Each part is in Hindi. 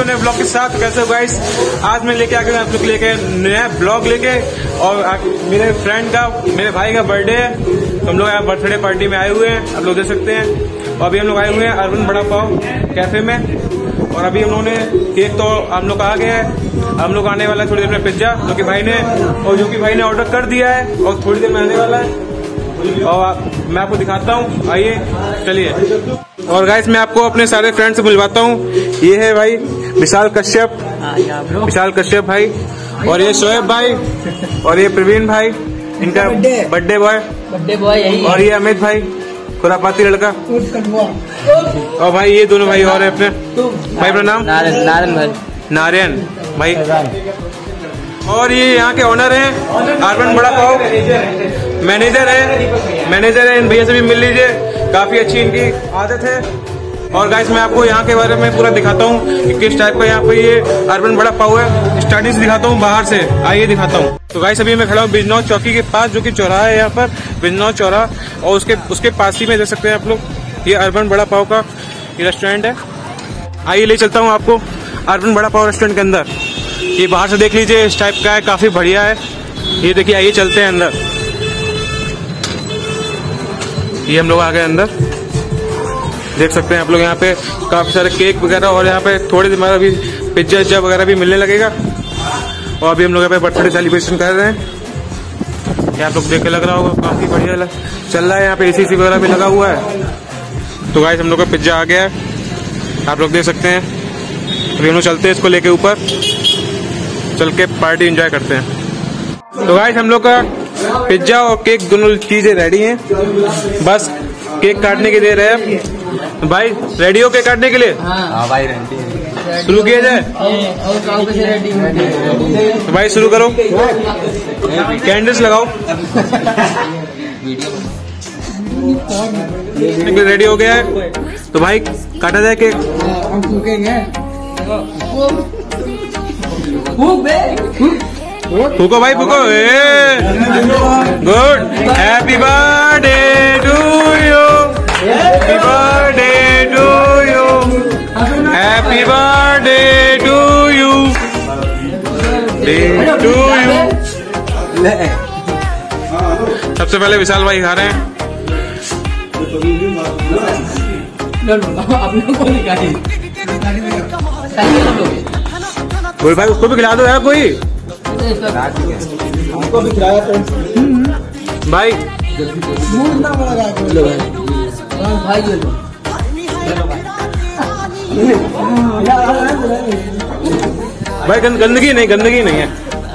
आपको नए ब्लॉग के साथ। कैसे हो गाइस? आज मैं लेके आ गया आप लोग लेके नया ब्लॉग लेके, और मेरे फ्रेंड का, मेरे भाई का बर्थडे है, तो हम लोग यहाँ बर्थडे पार्टी में आए हुए हैं, आप लोग देख सकते हैं। और अभी हम लोग आए हुए हैं अर्बन बड़ा पाव कैफे में, और अभी हम लोगों ने केक तो हम लोग आ गया है। हम लोग आने वाला है थोड़ी देर में पिज्जा, जो कि भाई ने ऑर्डर कर दिया है और थोड़ी देर में आने वाला है। और मैं आपको दिखाता हूँ, आइए चलिए। और गाइस मैं आपको अपने सारे फ्रेंड से मिलवाता हूँ। ये है भाई विशाल कश्यप भाई, और ये शोएब भाई, और ये प्रवीण भाई, इनका बर्थडे बॉय, और ये अमित भाई, खुरापाती लड़का, और भाई ये दोनों भाई और है अपने भाई। अपना नाम नारायण भाई। और ये यहाँ के ऑनर हैं अर्बन बड़ा पाव, मैनेजर है। इन भैया से भी मिल लीजिए, काफी अच्छी इनकी आदत है। और गाइस मैं आपको यहाँ के बारे में पूरा दिखाता हूँ कि किस टाइप का यहाँ पे ये अर्बन बड़ा पाव है। स्टार्टिंग से दिखाता हूँ, बाहर से आइए दिखाता हूँ। तो गाइस अभी मैं खड़ा हूँ बिजनौर चौकी के पास, जो कि चौराहा है यहाँ पर, बिजनौर चौराहा, और उसके पास ही में देख सकते हैं आप लोग ये अर्बन बड़ा पाव का ये रेस्टोरेंट है। आइए ले चलता हूँ आपको अर्बन बड़ा पाव रेस्टोरेंट के अंदर। ये बाहर से देख लीजिए, इस टाइप का है, काफी बढ़िया है। ये देखिए, आइए चलते हैं अंदर। ये हम लोग आ गए अंदर, देख सकते हैं आप लोग यहाँ पे काफी सारे केक वगैरह, और यहाँ पे थोड़ी देर में अभी पिज्जा वगैरह भी मिलने लगेगा। और अभी हम लोग यहाँ पे बर्थडे सेलिब्रेशन कर रहे हैं। यहाँ आप लोग देख के लग रहा होगा काफी बढ़िया चल रहा है। यहाँ पे एसी वगैरह भी लगा हुआ है। तो गाइस हम लोग का पिज्जा आ गया है, आप लोग देख सकते हैं। अभी हम लोग चलते हैं इसको लेके ऊपर, चल के पार्टी एंजॉय करते हैं। तो गाइस हम लोग का पिज्जा और केक दोनों चीजें रेडी हैं, बस केक काटने की देर है। भाई रेडी हो केक काटने के लिए? हाँ भाई रेडी। शुरू किया जाए? तो भाई शुरू करो, कैंडल्स लगाओ। रेडी हो गया है, तो भाई काटा जाए केक। फूको भाई फूको। Good, happy birthday to you, happy birthday to you, happy birthday to you, to you. सबसे पहले विशाल भाई खा रहे हैं। कोई भाई उसको भी खिला दो यार, कोई हमको भी खिलाया भाई। भाई गंदगी नहीं है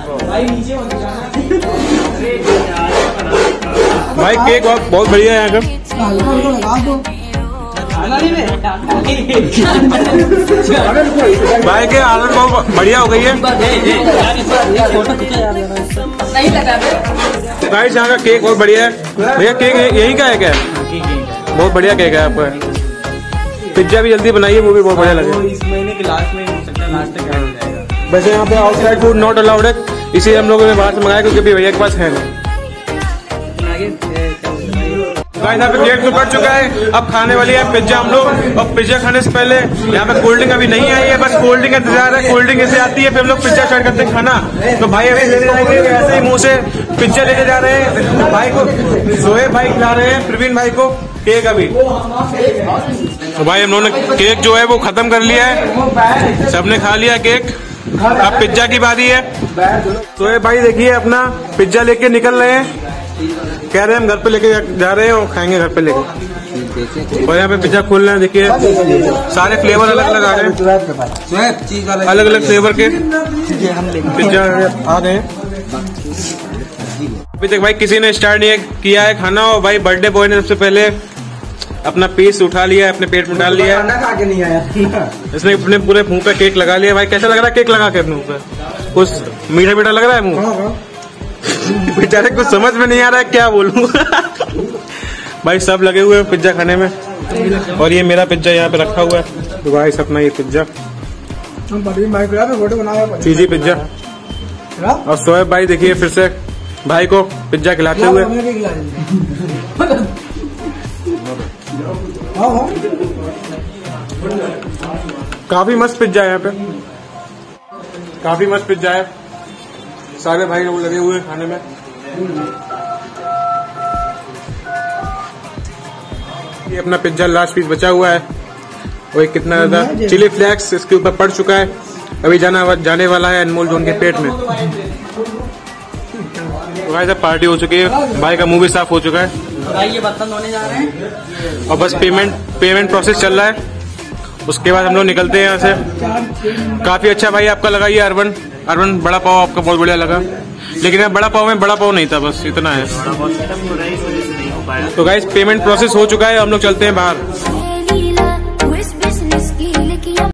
भाई। केक बहुत बढ़िया है यहाँ का भाई के आदत बहुत बढ़िया हो गई है। गाइस यहाँ का केक बहुत बढ़िया है भैया। केक यही का है क्या? बहुत बढ़िया केक है आपका। पिज्जा भी जल्दी बनाइए, वो भी बहुत बढ़िया लगे। इस महीने के लास्ट में हो सकता है, लास्ट तक हो जाएगा। वैसे यहाँ पे आउटसाइड फूड नॉट अलाउड है, इसीलिए हम लोगों ने बाहर से मंगाया, क्योंकि भैया के पास है नहीं। यहाँ पे केक तो कट चुका है, अब खाने वाली है पिज्जा हम लोग। और पिज्जा खाने से पहले यहाँ पे कोल्ड ड्रिंक अभी नहीं आई है, बस कोल्ड ड्रिंक का इंतजार है। कोल्ड ड्रिंक ऐसे आती है, फिर हम लोग पिज्जा स्टार्ट करते हैं खाना। तो भाई अभी लेने जाएंगे, ऐसे ही मुंह से पिज्जा लेके जा रहे हैं। भाई को शोएब भाई खिला रहे हैं प्रवीण भाई को केक अभी। तो भाई हम लोगों ने केक जो है वो खत्म कर लिया है, सबने खा लिया केक। अब पिज्जा की बारी है। शोएब भाई देखिए अपना पिज्जा लेके निकल रहे हैं, कह रहे हैं हम घर पे लेके जा रहे हैं और खाएंगे घर पे लेके। और यहाँ पे पिज्जा खोल रहे हैं, देखिए सारे फ्लेवर अलग अलग आ रहे हैं, अलग अलग फ्लेवर के पिज्जा आ रहे हैं। अभी तक भाई किसी ने स्टार्ट नहीं किया है खाना, और भाई बर्थडे बॉय ने सबसे पहले अपना पीस उठा लिया, अपने पेट में डाल लिया। खा के नहीं आया इसने अपने पूरे मुंह पे केक लगा लिया। भाई कैसा लग रहा है केक लगा के अपने मुंह पे? कुछ मीठा मीठा लग रहा है मुंह? बेचारे कुछ समझ में नहीं आ रहा है क्या बोलूं। भाई सब लगे हुए हैं पिज्जा खाने में, और ये मेरा पिज्जा यहाँ पे रखा हुआ है। तो भाई अपना ये पिज्जा चीजी पिज्जा। और शोएब भाई देखिए फिर से भाई को पिज्जा खिलाते हुए। काफी मस्त पिज्जा है यहाँ पे, काफी मस्त पिज्जा है। सारे भाई लोग लगे हुए खाने में। ये अपना पिज्जा लास्ट पीस बचा हुआ है और ये कितना ज्यादा चिली फ्लेक्स इसके ऊपर पड़ चुका है। अभी जाने वाला है अनमोल जोन के पेट में। तो भाई साहब पार्टी हो चुकी है, भाई का मुंह भी साफ हो चुका है भाई, ये बर्तन धोने जा रहे हैं और बस पेमेंट प्रोसेस चल रहा है। उसके बाद हम लोग निकलते हैं यहाँ से। काफी अच्छा भाई आपका लगा ये अर्बन बड़ा पाव आपका बहुत बढ़िया लगा, लेकिन यहाँ बड़ा पाव में बड़ा पाव नहीं था, बस इतना है। तो गाइस पेमेंट प्रोसेस हो चुका है, हम लोग चलते हैं बाहर।